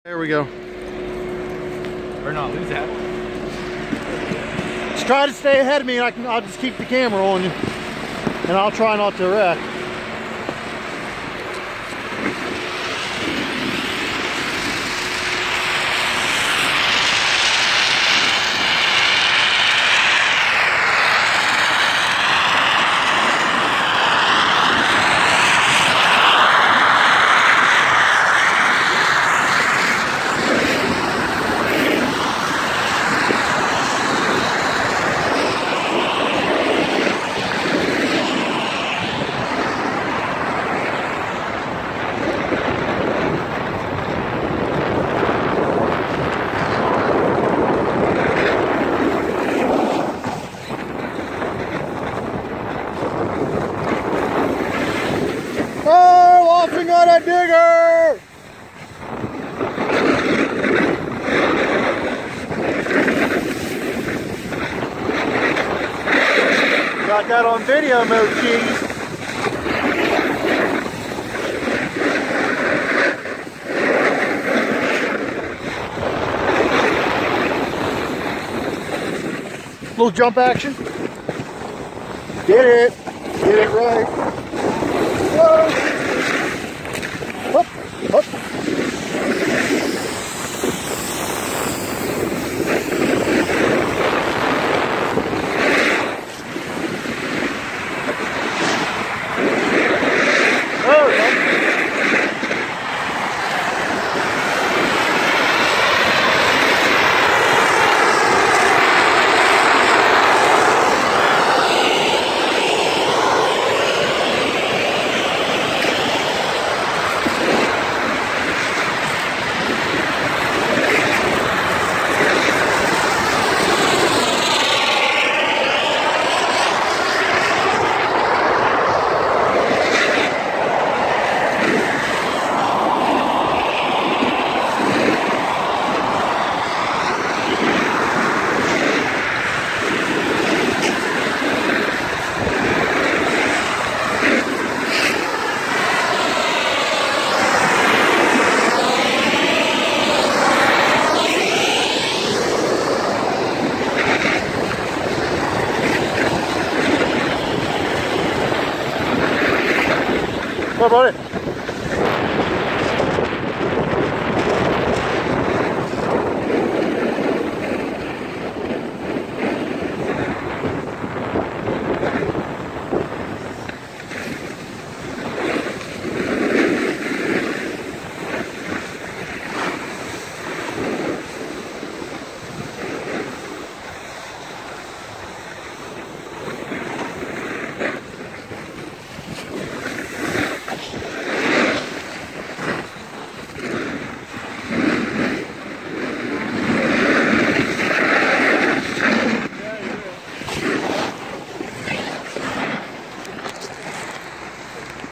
There we go. Or not lose that. Just try to stay ahead of me, and I'll just keep the camera on you, and I'll try not to wreck. Got a digger! Got that on video mode, cheese. Little jump action. Get it. Get it right. Whoa. Up, up. What about it?